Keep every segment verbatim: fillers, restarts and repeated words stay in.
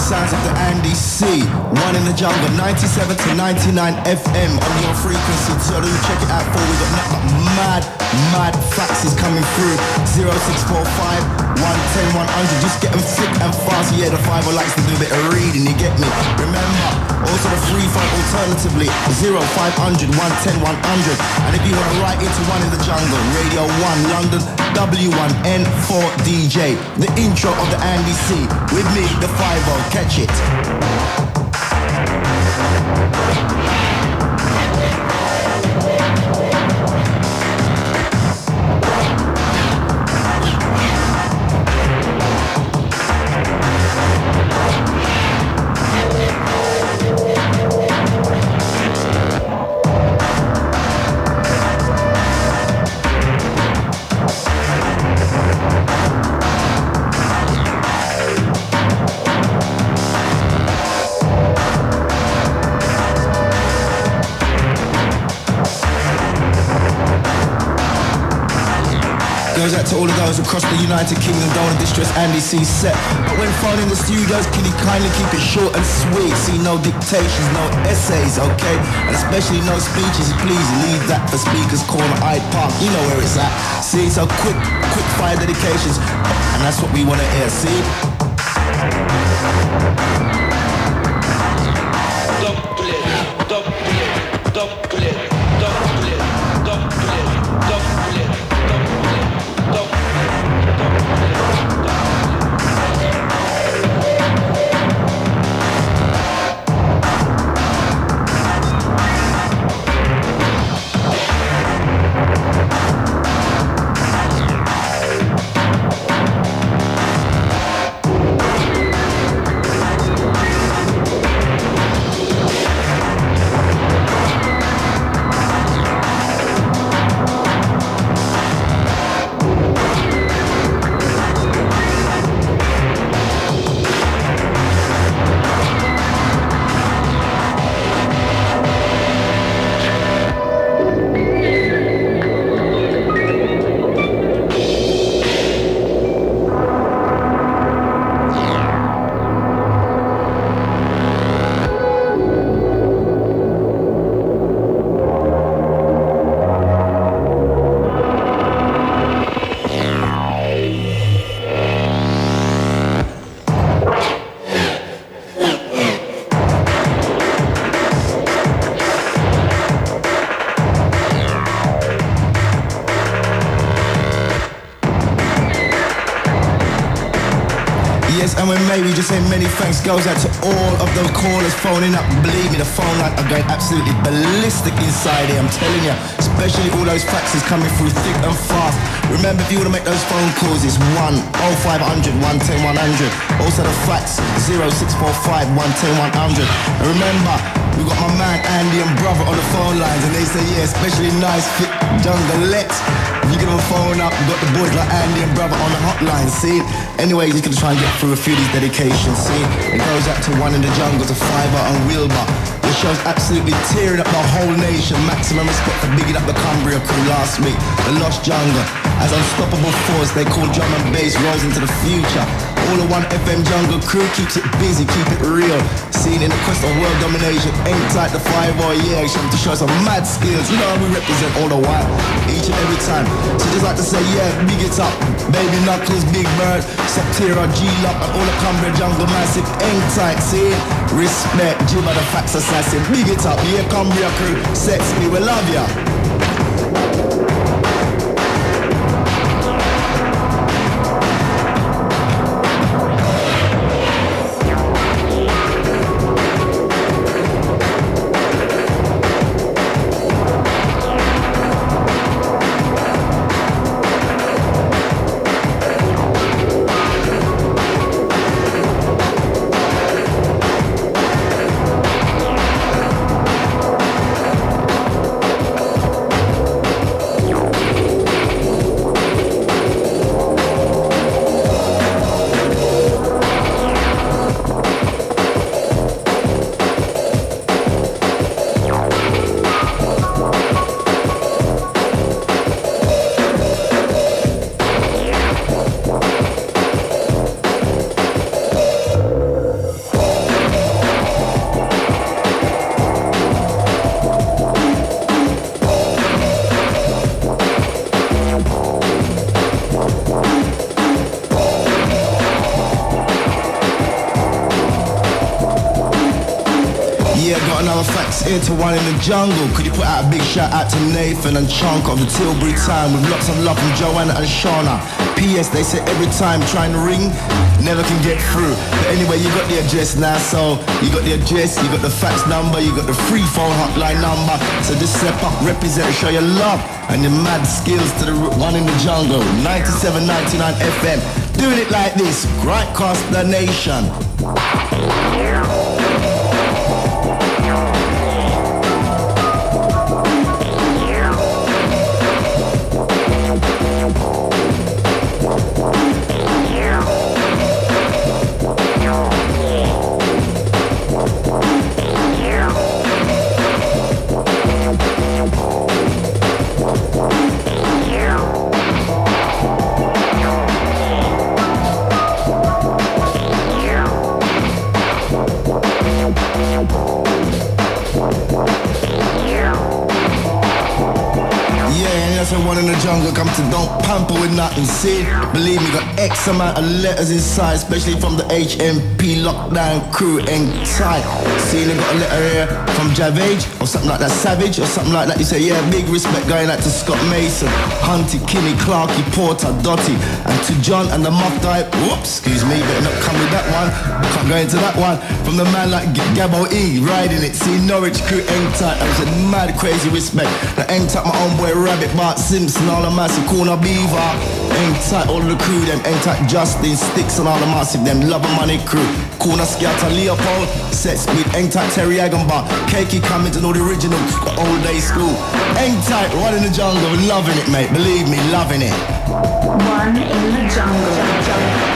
sounds of the Andy C. One in the jungle, ninety-seven to ninety-nine F M on your frequency. So do check it out for we got nothing but mad, mad faxes coming through. zero six four five, one ten, one hundred. Just get them thick and fast. Yeah, the five likes to do a bit of reading, you get me? Remember, also the free phone alternatively, zero five hundred, one ten, one hundred. And if you want to write into One in the Jungle, Radio one, London, W one N four D J. The intro of the Andy C. With me, the five oh. Catch it. Goes out to all of those across the United Kingdom, don't want to distress Andy C set. But when found in the studios, can you kindly keep it short and sweet? See, no dictations, no essays, okay? And especially no speeches, please leave that for Speakers Corner, Hyde Park, you know where it's at. See, so quick, quick fire dedications, and that's what we want to hear, see? Stop play, stop play, stop play, stop play, stop play, stop play. And when maybe just say many thanks goes out to all of those callers phoning up. Believe me, the phone line are going absolutely ballistic inside here, I'm telling you. Especially all those faxes coming through thick and fast. Remember, if you want to make those phone calls, it's one oh five hundred, one ten, one hundred. Also the fax, zero six four five, one ten, one hundred. And remember, we got my man Andy and brother on the phone lines, and they say, yeah, especially nice fit jungleettes. If you give them a phone up, we got the boys like Andy and brother on the hotline, see? Anyways, you can try and get through a few of these dedications, see? It goes out to One in the Jungle, to Fiver and Wilbur. The show's absolutely tearing up the whole nation. Maximum respect for bigging up the Cumbria crew last week. The Lost Jungle. As unstoppable force, they call drum and bass rolls into the future. All the One F M Jungle crew keeps it busy, keep it real. Seen in the quest of world domination, ain't tight the five oh yeah, to show some mad skills. You know how we represent all the while, each and every time. So just like to say, yeah, big it up. Baby Knuckles, Big Bird, Septira, G-Lock, and all the Cumbria Jungle massive, ain't tight, see? Respect, Jibba the Fax Assassin, big it up, yeah, Cumbria crew, sex me, we love ya. got another fax here to one in the jungle. Could you put out a big shout out to Nathan and Chunk of the Tilbury Town with lots of love from Joanna and Shauna. P S they say every time trying to ring, never can get through. But anyway, you got the address now, so you got the address, you got the fax number, you got the free phone hotline number. So just step up, represent, show your love and your mad skills to the one in the jungle. ninety-seven ninety-nine F M. Doing it like this, right across the nation. One in the jungle come to don't pamper with nothing. See, believe me, got X amount of letters inside, especially from the H M P lockdown crew and tight. See, they got a letter here from Javage or something like that, Savage or something like that. You say, yeah, big respect going out to Scott Mason, Hunty, Kinney, Clarky, Porter, Dotty, and to John and the Muff guy. Whoops, excuse me, better not come with that one. Can't go into that one. From the man like Gabbo E, riding it. See, Norwich crew, Eng tight. I was a mad crazy respect. The Eng tight, my own boy Rabbit, Bart Simpson, all the massive corner beaver. Eng tight, all the crew, them Eng tight Justin, Sticks and all the massive, them love and money crew. Corner Scatter, Leopold, Set Speed, Eng tight Terry Agambar, Keiki coming to know the original, the old day school. Eng tight, one in the jungle, loving it, mate, believe me, loving it. One in the jungle.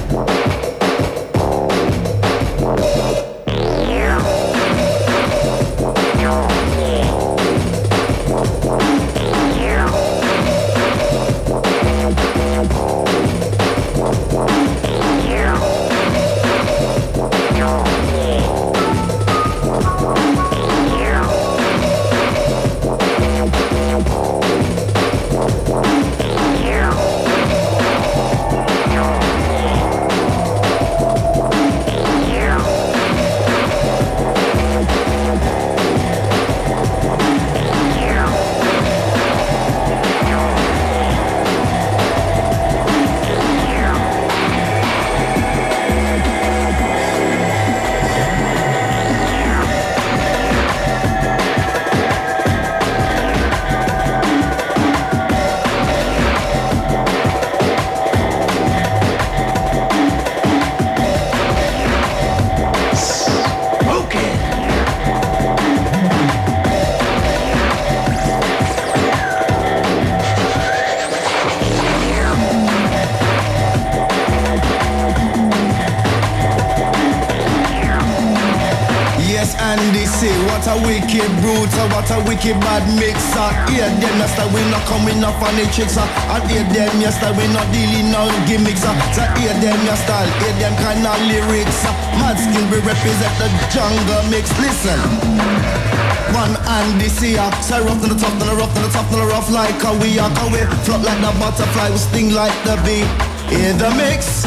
What a wicked brute, what a wicked bad mixer. Hear them, yes, that we not coming up on the tricks. And hear them, yes, that we not dealing no gimmicks. So hear them, yes, style, hear them kind of lyrics. Mad skin, we represent the jungle mix. Listen. One and this here, so rough to the top, to the rough, to the top, to the rough like how we are. How we flop like the butterfly, we sting like the bee. Hear the mix.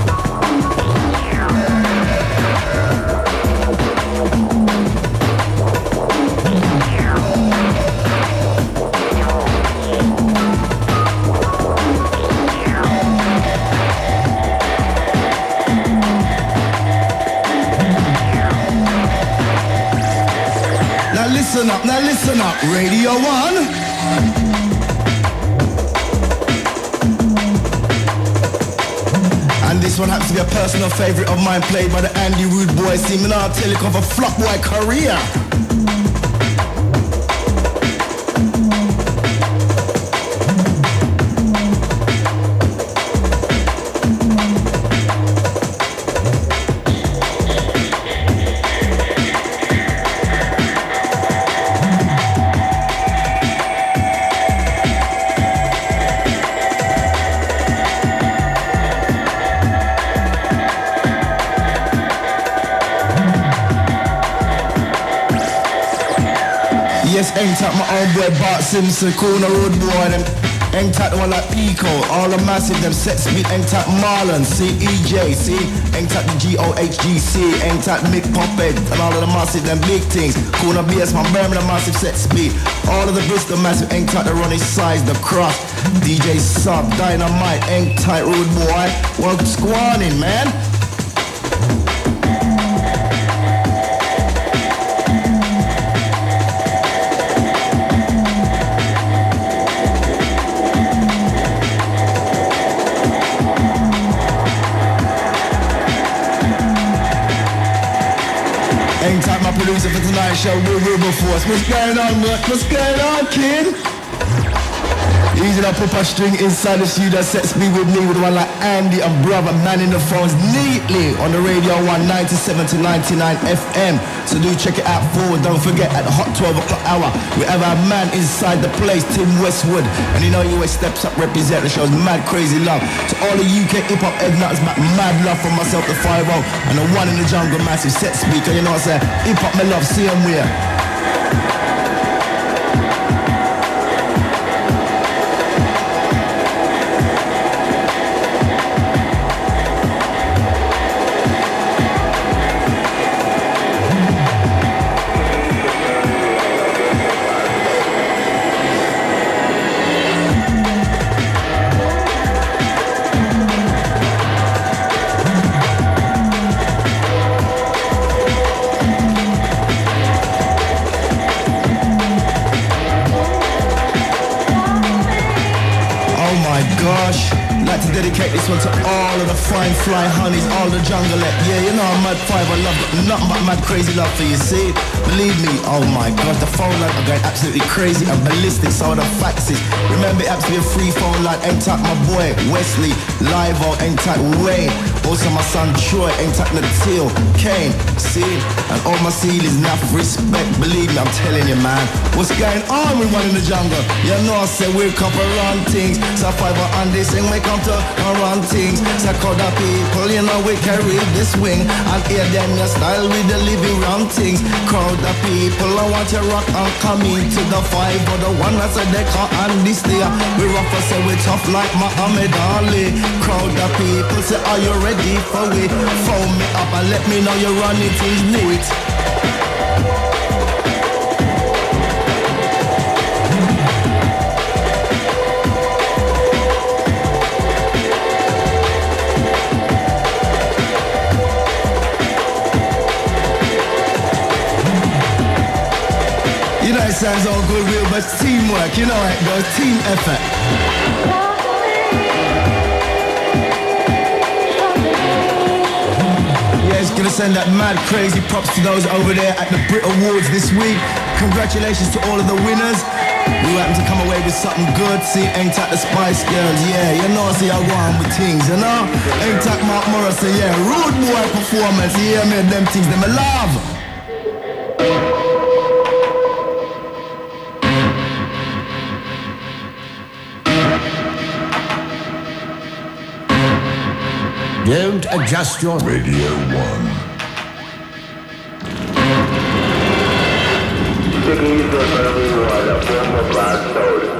Listen up, now listen up, Radio One. And this one happens to be a personal favorite of mine, played by the Andy Rude Boys team, and I'll tell you of a flop boy career. Yes, ain't up my own boy Bart Simpson, corner road boy, them Hang tight the one like Pico, all the massive, them set speed, hang tight Marlon, C E J, see? Hang tight the G O H G C, hang tight Mick Popped, and all of the massive, them big things. Kuna B S, my Birmingham massive set speed. All of the Bristol massive, hang tight the Ronnie Size, the Cross, D J Sub, Dynamite, hang tight Rude Boy. What's going in, man? Hang tight, my producer for tonight's show, Will Wilberforce. What's going on, man? What's going on, kid? Easy up, put a string inside the studio, sets me with me with one like Andy and brother manning the phones neatly on the radio one ninety-seven to ninety-nine F M. So do check it out forward. Don't forget at the hot twelve o'clock hour, we have our man inside the place, Tim Westwood. And you know he always steps up, represent the show's Mad Crazy Love. To all the U K hip hop head nuts, mad love from myself, the five oh, and the one in the jungle, massive set speaker. You know what I'm saying? Hip hop me love, see him where. Dedicate this one to all of the fine fly honeys, all the jungle. Yeah, you know I'm Mad Five, I love it. Nothing but mad crazy love for you, see? Believe me, oh my god, the phone line are going absolutely crazy and ballistic, so are the faxes. Remember, it has to be a free phone line. Ain't tap my boy, Wesley, Livo, ain't tap Wayne. Also my son Troy, ain't tap Natil, Kane, see? And all my ceilings, enough respect, believe me, I'm telling you, man. What's going on with one in the jungle? You know I say we're couple run things, so five on this and we come to run things. So call the people, you know we carry this wing and hear them your style with the living round things. Crowd the people, I want you rock and come into the five, but the one that said they can't and this there. We rough and say we tough like Muhammad Ali. Crowd the people, say are you ready for it? Phone me up and let me know you're running things new it. It sounds all good, real, but it's teamwork, you know how it goes, team effort. Yeah, it's gonna send that mad crazy props to those over there at the Brit Awards this week. Congratulations to all of the winners. We happen to come away with something good. See, ain't that the Spice Girls, yeah, you know, see I go on with things, you know. Ain't that Mark Morrison, yeah, rude boy performance, yeah, man, them things, them I love. Don't adjust your Radio One. Sticking to the water from the black soda.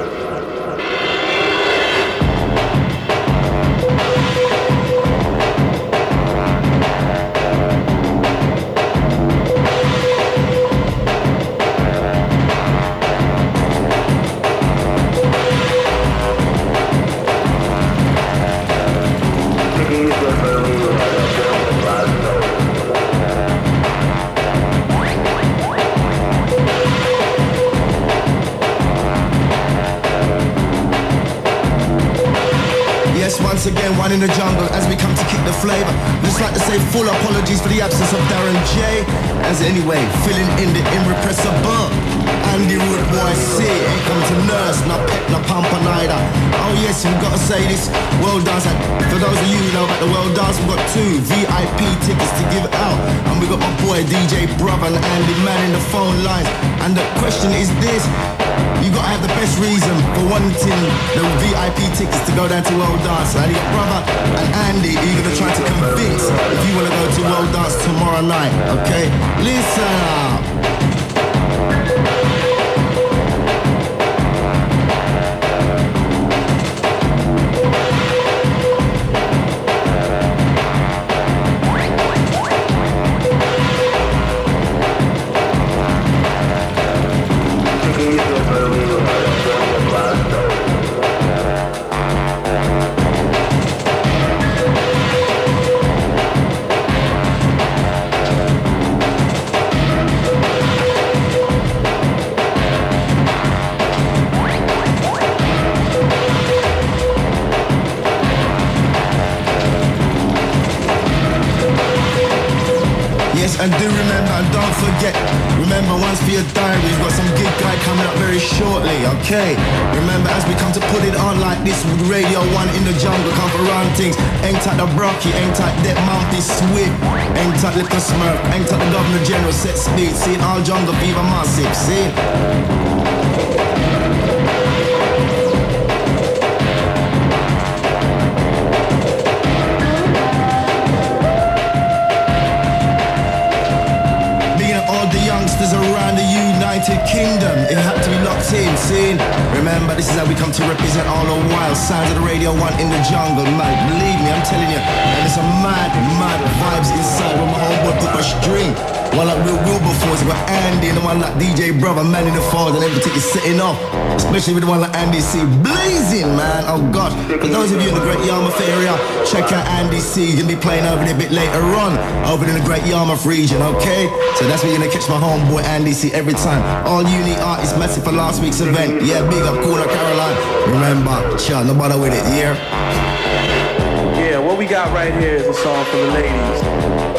Once again, one in the jungle as we come to kick the flavor. Just like to say full apologies for the absence of Darren J. As anyway, filling in the irrepressible Andy Rude Boy C. Ain't come to nurse, not pet, not pamper neither. Oh yes, we've got to say this. World Dance, for those of you who know about the World Dance, we've got two V I P tickets to give out. And we got my boy D J Brother and Andy Man in the phone lines. And the question is this: you gotta have the best reason for wanting the V I P tickets to go down to World Dance. And you got Brother and Andy, you're gonna try to convince if you wanna go to World Dance tomorrow night, okay? Listen up. things. And do remember, and don't forget, remember once for your diary, we've got some gig guy coming up very shortly, okay? Remember, as we come to put it on like this with Radio one in the jungle, come for run things. Ain't like the Brocky, ain't like that Mounty Swift, ain't like Little Smurf, ain't like the Governor General set speed. See, all jungle fever massive, see? Around the United Kingdom, it had to be locked in, see? Remember, this is how we come to represent all the wild sounds of the Radio one in the jungle, man. Believe me, I'm telling you, and it's a mad, mad vibes inside when my homeboy put a string. One like Will Wilberforce, got Andy and the one like D J Brother, Man in the Falls, and everything is setting off. Especially with the one like Andy C. Blazing, man, oh gosh. For those of you in the Great Yarmouth area, check out Andy C. He's gonna be playing over there a bit later on, over in the Great Yarmouth region, okay? So that's where you're gonna catch my homeboy Andy C every time. All uni artists, massive for last week's event. Yeah, big up, Cooler Caroline. Remember, child, no bother with it, yeah? Yeah, what we got right here is a song for the ladies.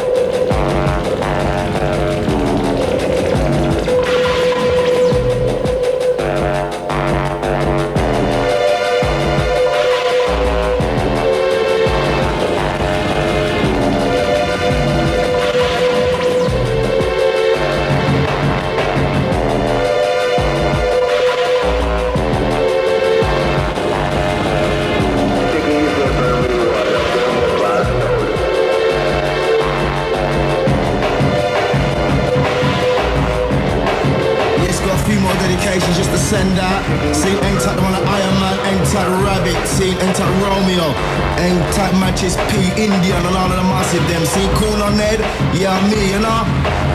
Just to send out. See, ain't type the one like Iron Man, ain't type Rabbit, see, ain't type Romeo, ain't type Matches P, Indian, and all of the massive them. See, Cool on Ned, yeah, me, you know.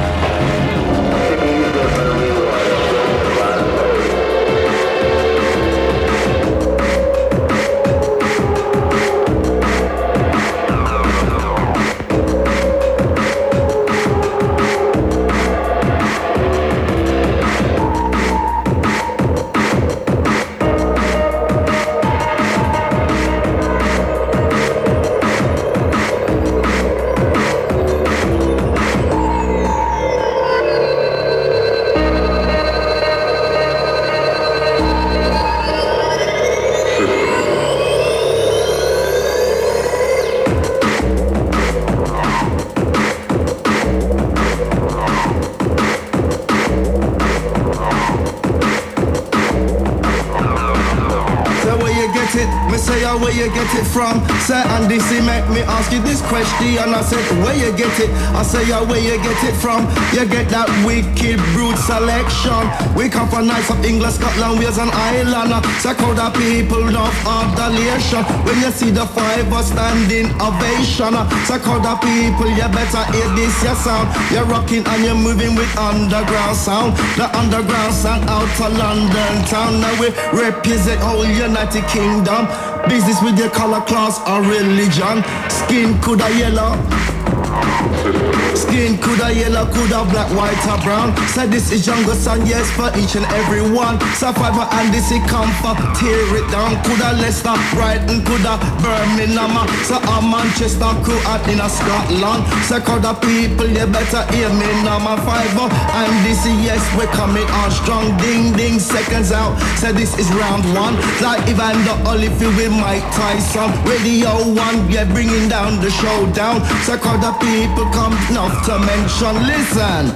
Where you get it from? Say Andy C make me ask you this question, and I said where you get it? I say yeah, where you get it from? You get that wicked brute selection. We come from nights of England, Scotland, Wales and Ireland. So call the people of adulation. When you see the five standing ovation, so call the people, you better hear this your sound. You're rocking and you're moving with underground sound. The underground sound out of London town. Now we represent whole United Kingdom. Business with your color, class or religion. Skin coulda yellow, skin coulda yellow, coulda black, white or brown. So this is jungle sound, yes, for each and every one. So Fiver and this it come for tear it down. Coulda Leicester, Brighton, coulda Birmingham. So a Manchester crew out in a Scotland. So coulda people, you better hear me now, my Fiver and this yes, we're coming on strong. Ding ding, seconds out. So this is round one. Like Evander Holyfield with Mike Tyson. Radio one, yeah, bringing down the showdown. So coulda people come enough to mention. Listen.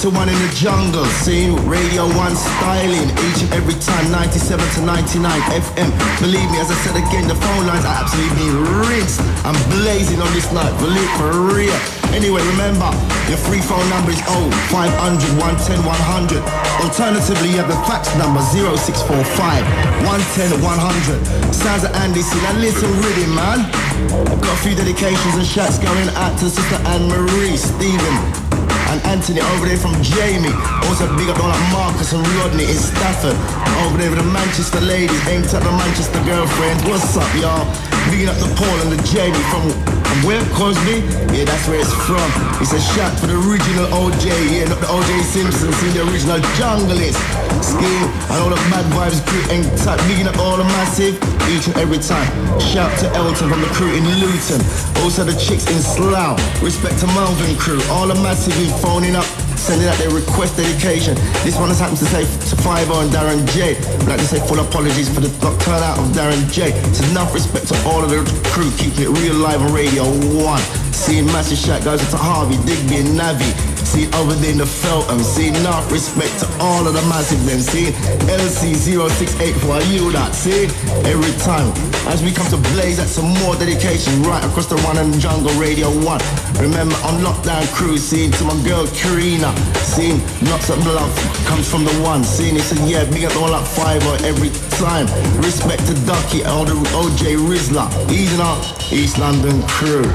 to one in the jungle. Seeing Radio one styling each and every time, ninety-seven to ninety-nine F M. Believe me, as I said again, the phone lines are absolutely rinsed. I'm blazing on this night, believe for real. Anyway, remember, your free phone number is oh five hundred, one ten, one hundred. Alternatively, you have the fax number zero six four five, one ten, one hundred. Sounds of Andy C. Now listen really, man. I've got a few dedications and shouts going out to Sister Anne-Marie, Stephen, and Anthony over there from Jamie. Also big up all like Marcus and Rodney in Stafford. Over there with the Manchester ladies, aimed at the Manchester girlfriends. What's up, y'all? Bigging up the Paul and the Jamie from, from where? Cosby? Yeah, that's where it's from. It's a shout for the original O J, yeah, not the O J Simpson, see the original junglist. Scheme and all the bad vibes crew ain't tight. Bigging up all the massive, each and every time. Shout to Elton from the crew in Luton. Also the chicks in Slough. Respect to Melvin crew. All the massive who phoning up, sending out their request dedication. This one has happened to say to Five O and Darren J. I'd like to say full apologies for the turnout of Darren J. It's enough respect to all of the crew, keeping it real live on Radio one. Seeing massive shout goes to Harvey, Digby and Navi. See over there in the Feltham. See enough respect to all of the massive men. See L C zero six eight for you that. See every time as we come to blaze at some more dedication right across the One and Jungle Radio one. Remember on lockdown crew, seeing to my girl Karina, seeing lots of love comes from the one. Seeing he said yeah, big up all that fiver every time. Respect to Ducky, all the O J Rizla, easing up East London crew.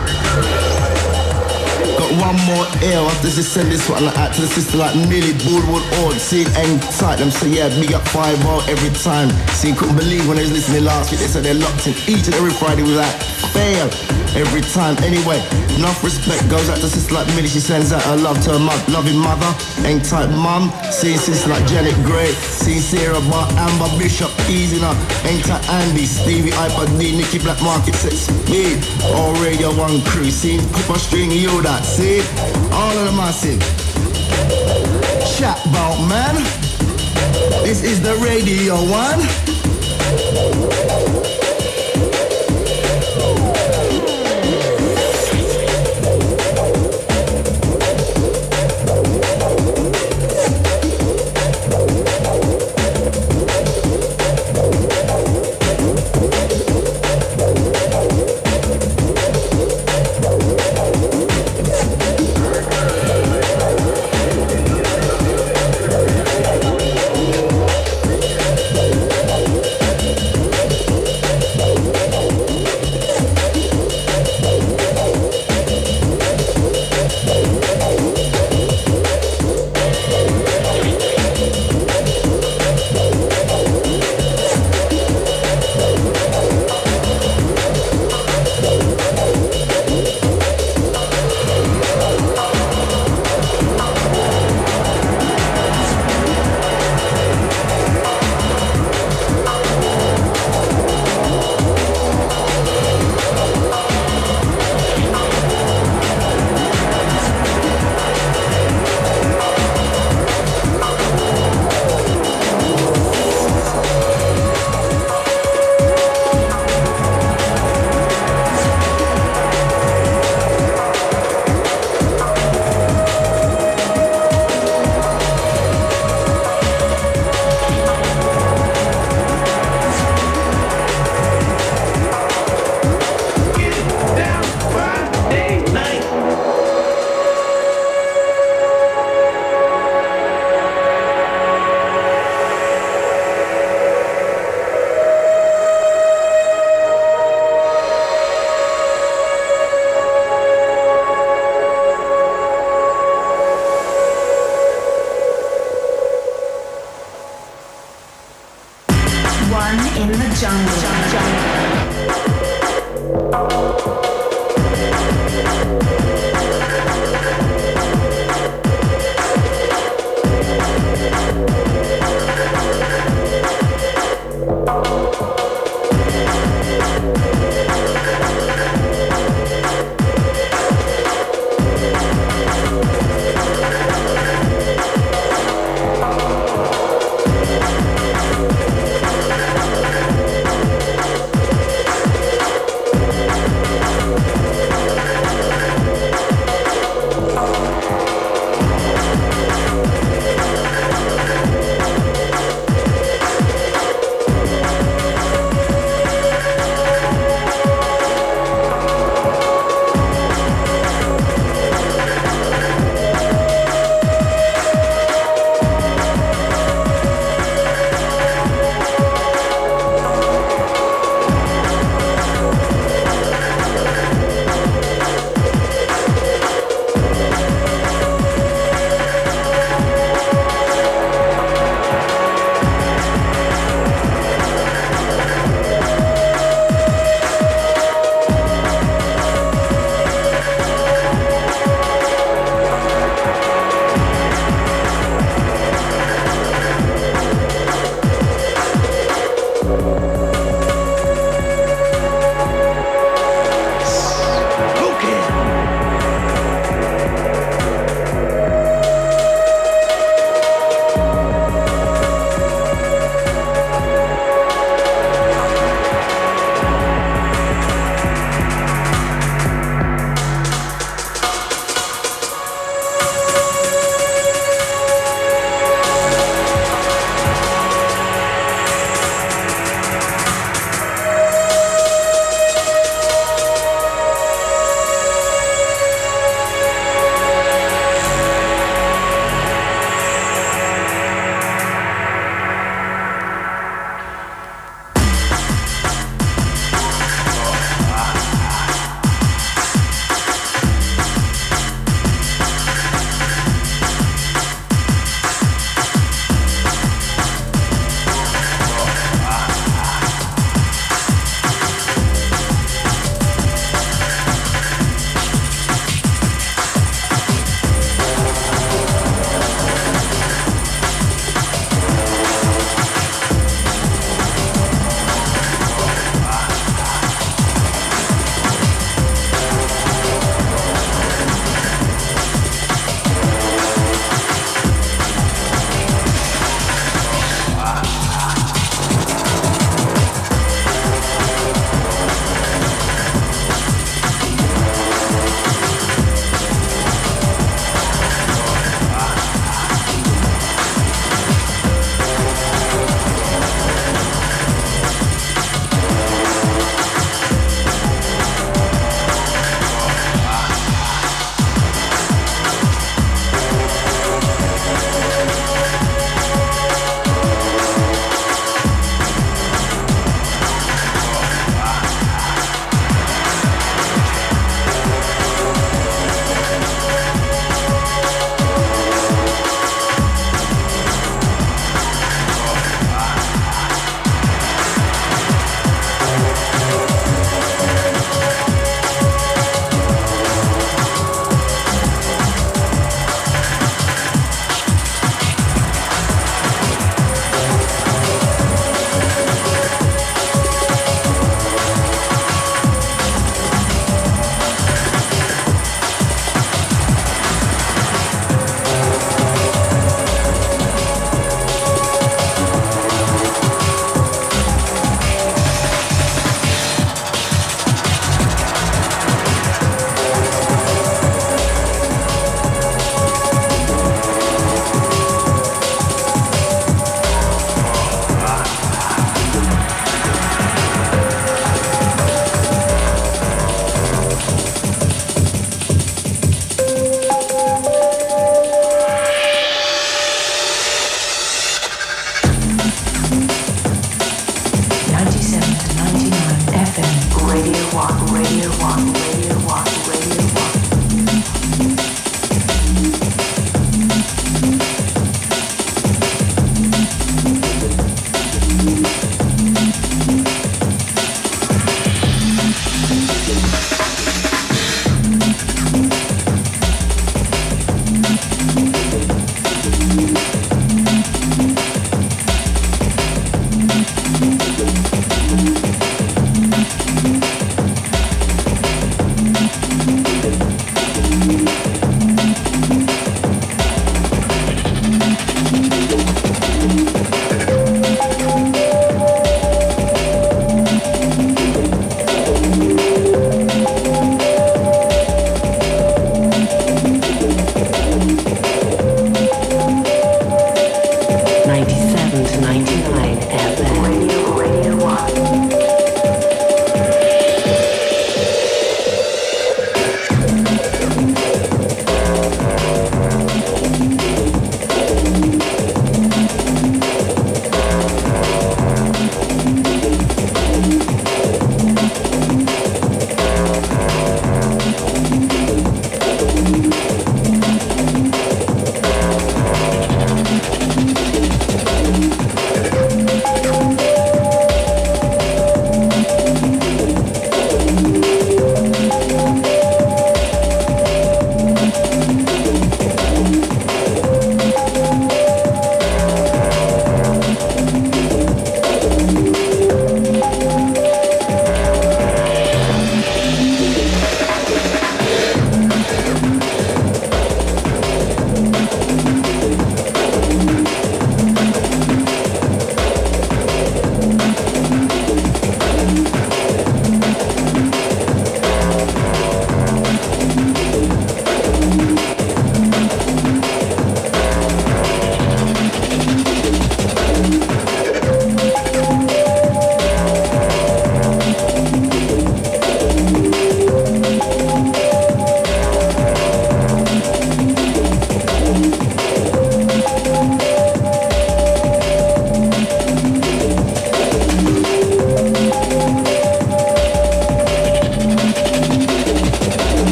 Got one more L after just send this one out to the sister like Millie Bullwood Ord. See ain't tight them, so yeah, big up five oh every time. See couldn't believe when they was listening last week. They said they're locked in each and every Friday without fail. Every time. Anyway, enough respect goes out to sister like Millie. She sends out her love to her mo- loving mother. Ain't tight mum. See sister like Janet Gray. See Sarah Bar, Amber Bishop, easing up. Ain't tight Andy, Stevie, iPod D, Nicky Black Market, Set Speed. All Radio one crew. See Cooper String, you that. See all of the massive. Chat about man. This is the Radio one.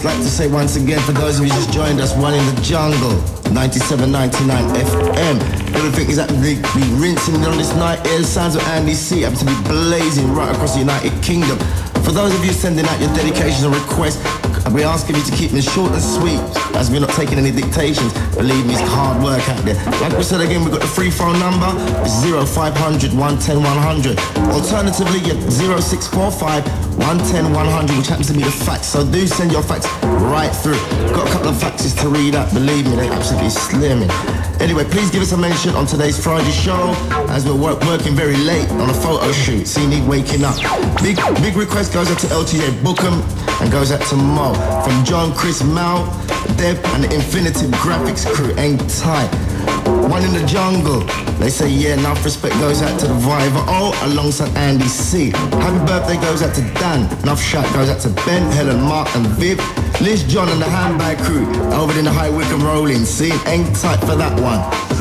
like to say once again, for those of you who just joined us, One in the Jungle, ninety-seven ninety-nine F M. Everything is absolutely rinsing on this night. Air sounds of Andy C, absolutely blazing right across the United Kingdom. For those of you sending out your dedications and requests, we're asking you to keep them short and sweet, as we're not taking any dictations. Believe me, it's hard work out there. Like we said again, we've got the free phone number, it's zero five hundred, one ten, one hundred. Alternatively, you get zero six four five, one ten, one hundred, which happens to be the fax. So do send your fax right through. Got a couple of faxes to read out, believe me, they're absolutely slimming. Anyway, please give us a mention on today's Friday show, as we're work, working very late on a photo shoot, so you need waking up. Big big request goes out to L T J Bookham and goes out to Mo. From John, Chris, Mal, Deb and the Infinitive Graphics crew, ain't tight. One in the Jungle, they say yeah, enough respect goes out to the Viva O alongside Andy C. Happy birthday goes out to Dan, enough shout goes out to Ben, Helen, Mark and Viv. Liz, John and the Handbag crew over in the High Wycombe rolling scene, ain't tight for that one.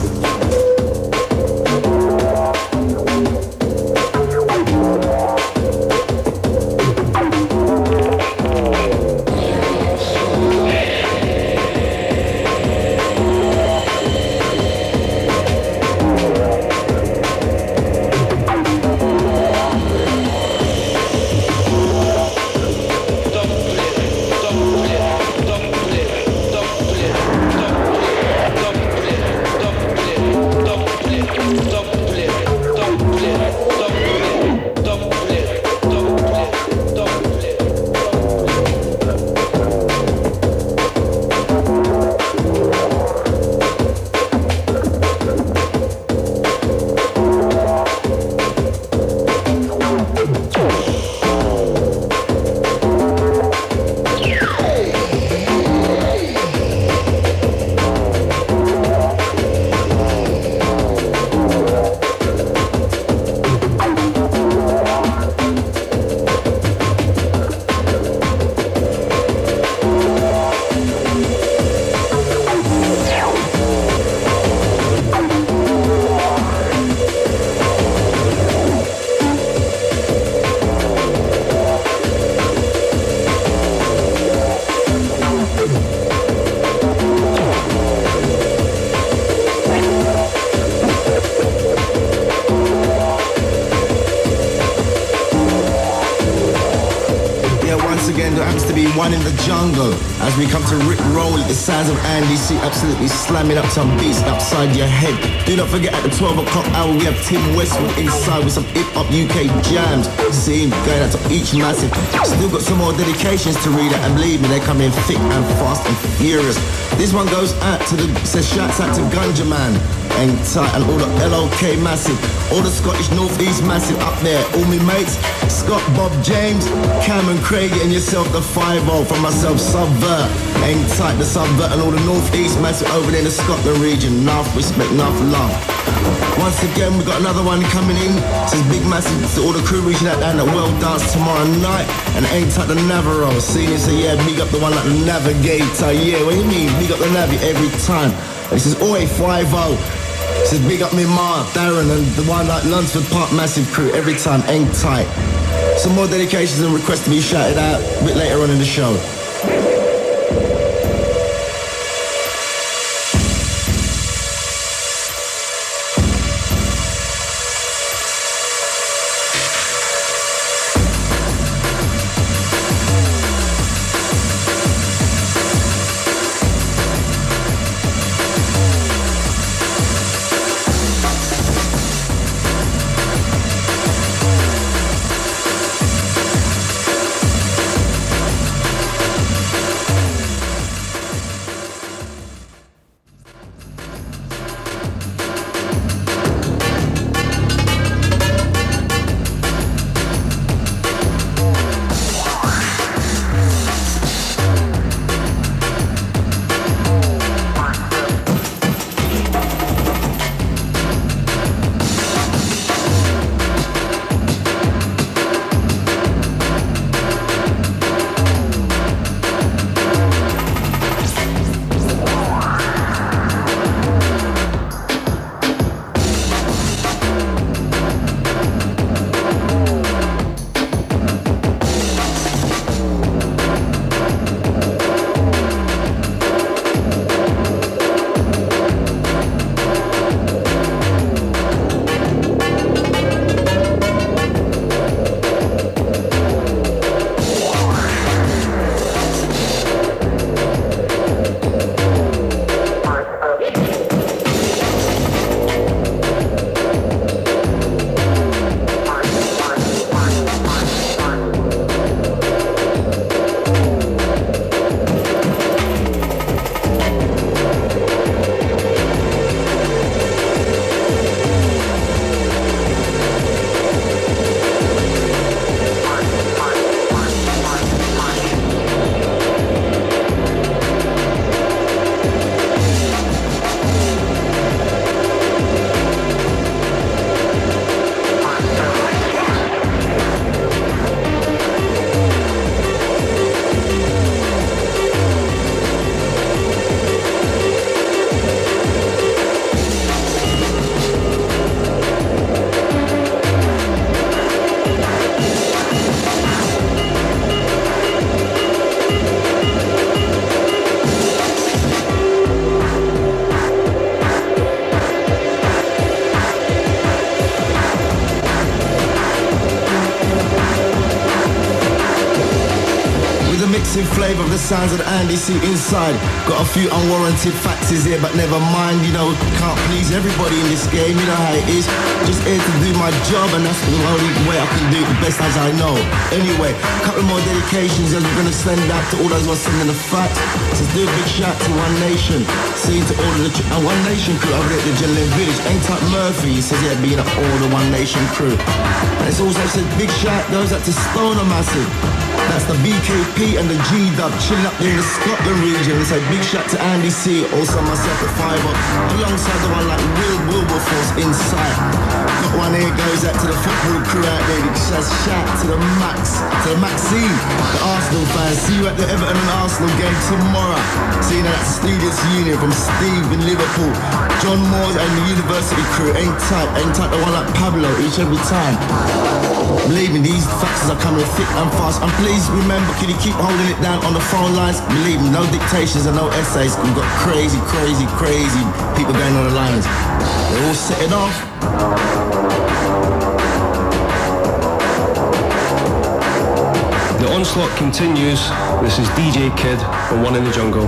One in the Jungle, as we come to Rick Roll, the sounds of Andy C, absolutely slamming up some beats upside your head. Do not forget at the twelve o'clock hour we have Tim Westwood inside with some hip-hop U K jams. See him going out to each massive. Still got some more dedications to read out, and believe me, they come in thick and fast and furious. This one goes out to the, says shouts out to Gunja Man and tight, and all the L O K massive, all the Scottish North East massive up there, all me mates, Scott, Bob, James, Cameron, Craig and yourself, the five oh from myself, Subvert, ain't tight, the Subvert and all the North East massive over there in the Scotland region, enough respect, enough love. Once again, we got another one coming in, says big massive to all the crew reaching out down at Well Dance tomorrow night, and ain't tight the Navarro, seeing it, say yeah, big up the one like the Navigator, yeah, what do you mean, big up the Navi every time. This is Oi five oh. This is big up me Ma, Darren and the one like Lunsford Park massive crew every time, ain't tight. Some more dedications and requests to be shouted out a bit later on in the show. missing flavour of the sounds of the Andy C inside. Got a few unwarranted factors here, but never mind, you know, can't please everybody in this game, you know how it is. Just here to do my job, and that's the only way I can do it the best as I know. Anyway, a couple more dedications as we're gonna send out to all those who are sending the facts. So do a big shout to One Nation, seeing to all of the tr- uh, One Nation crew over there at the Gentleman Village. Ain't Tuck Murphy, he says yeah, being up all the One Nation crew. And it's also said big shout goes out to Stoner Massive. That's the B K P and the G-Dub chilling up there in the Scotland region. So big shout to Andy C, also myself at Five Up, alongside the one like Will Wilberforce inside. Got one here goes out to the football crew out there. It says shout to the Max, to the Maxine, the Arsenal fans. See you at the Everton and Arsenal game tomorrow. Seeing that Studious Union from Steve in Liverpool. John Moore and the University crew, ain't tight, ain't tight the one like Pablo each every time. Believe me, these faxes are coming thick and fast. And please remember, can you keep holding it down on the phone lines? Believe me, no dictations and no essays. We've got crazy, crazy, crazy people going on the lines. They're all setting off. The onslaught continues. This is D J Kid from One in the Jungle.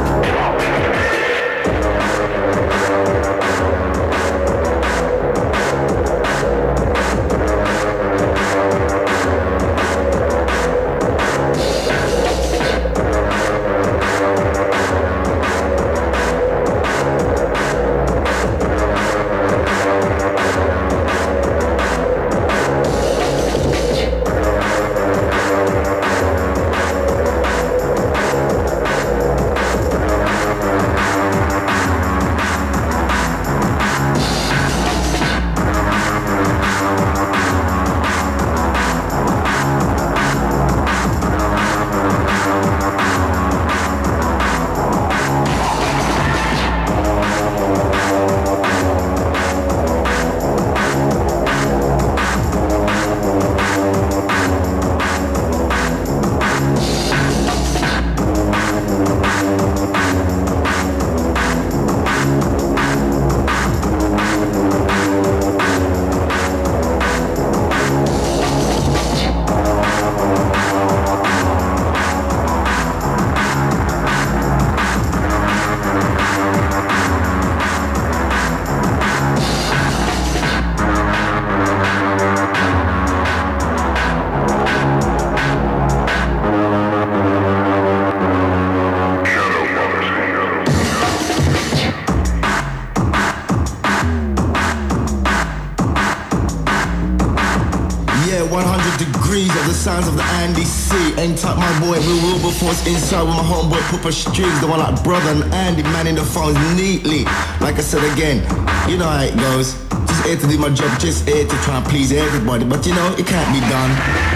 Sounds of the Andy C. Ain't tuck my boy Will Wilberforce inside with my homeboy Puppa Strings, the one like brother and Andy manning the phones neatly. Like I said again, you know how it goes. Just here to do my job, just here to try and please everybody. But you know, it can't be done.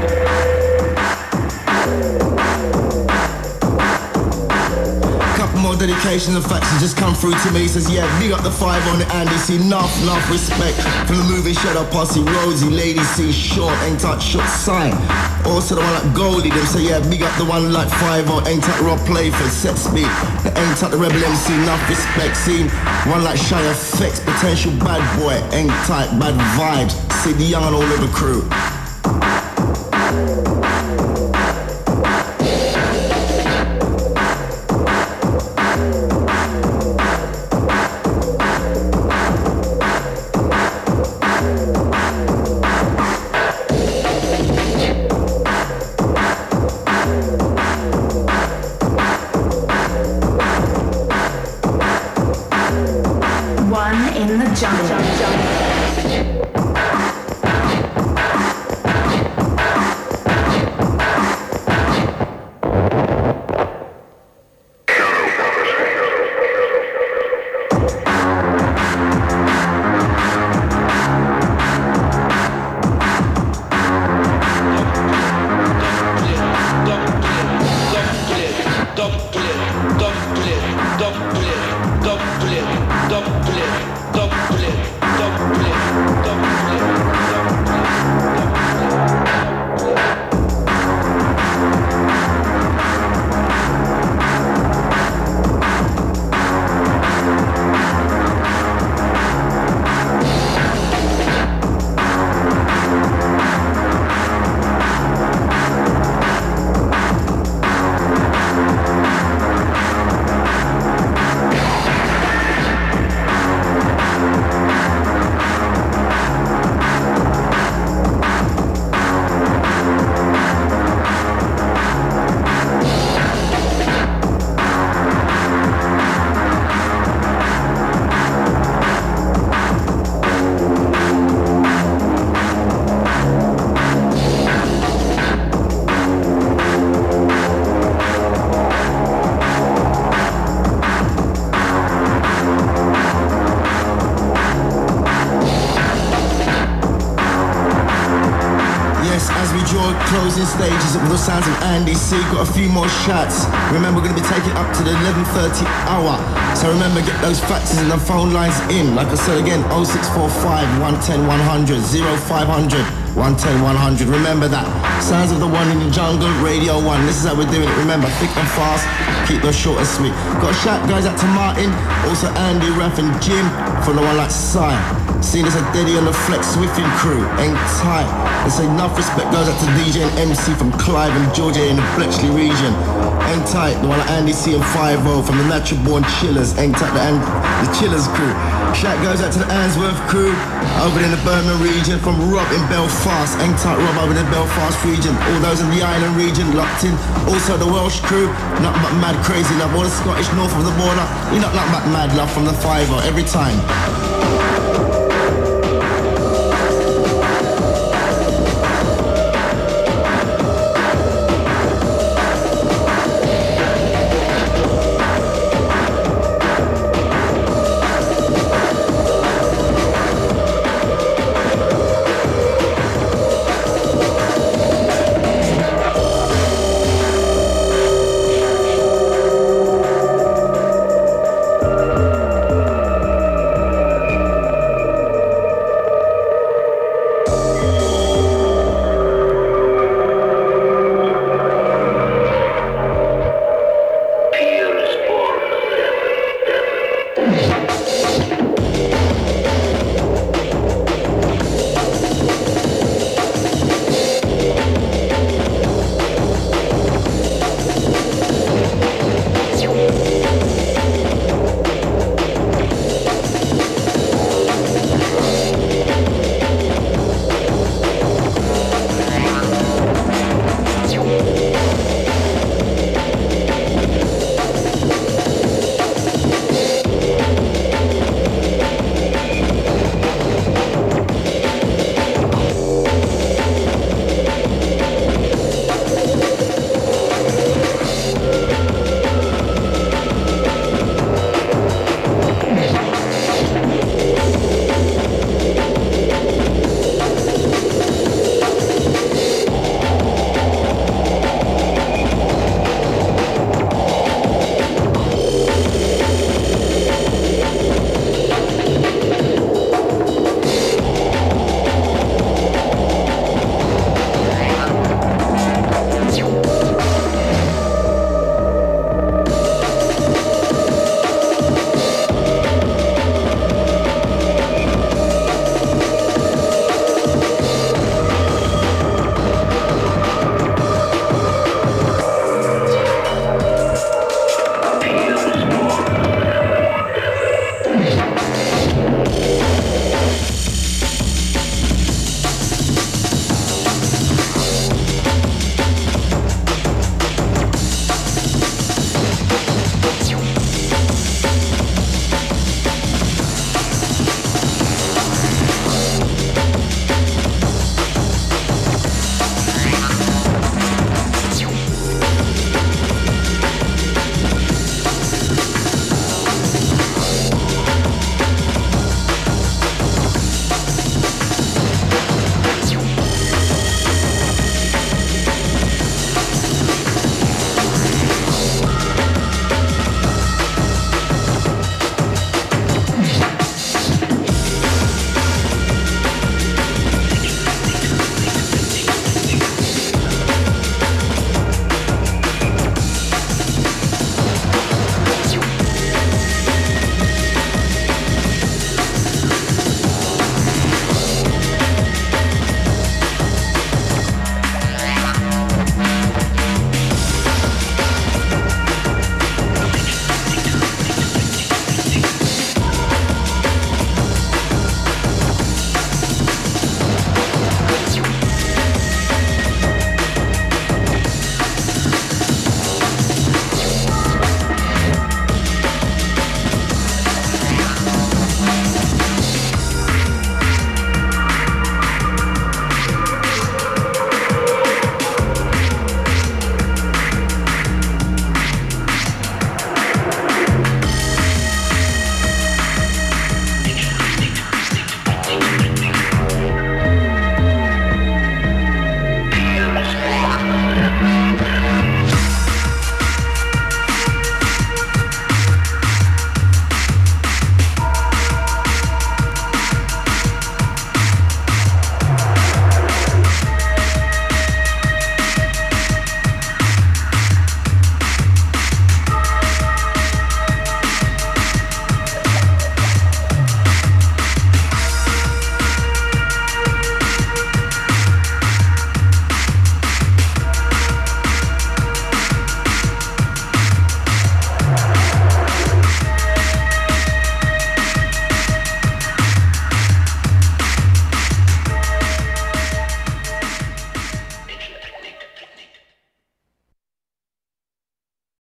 More dedications and facts just come through to me. He says, yeah, big up the five on the Andy C. Enough, enough respect from the moving Shadow Posse, Rosie, Lady C, Short, Ain't Touch, Short, Sign. Also the one like Goldie, them say, yeah, big up the one like five on Ain't Touch, Rob Playford, Set Speed, the Ain't Touch, the Rebel M C, enough respect. Seen one like Shy Effects, Potential Bad Boy, Ain't Tight, Bad Vibes, see the young and all of the crew. stages with the sounds of Andy C. Got a few more shots. Remember, we're going to be taking up to the eleven thirty hour. So remember, get those faxes and the phone lines in. Like I said again, oh six four five, one one zero, one hundred, oh five hundred, one one zero, one hundred. Remember that. Sounds of the one in the jungle, Radio one. This is how we're doing it. Remember, thick and fast, keep those short and sweet. Got a shout guys out to Martin, also Andy, Raf and Jim from the one like Si. Seen as a Deddy on the Flex Swiffing crew, ain't tight. They say enough respect goes out to D J and M C from Clive and Georgia in the Bletchley region. Ain't tight, the one like Andy C and five oh from the Natural Born Chillers. Ain't tight, the, and the Chillers crew. Shout goes out to the Answorth crew over in the Birmingham region from Rob in Belfast. Ain't tight, Rob over in the Belfast region. All those in the island region locked in. Also the Welsh crew, nothing but mad crazy love. All the Scottish north of the border, we not nothing but mad love from the five oh every time.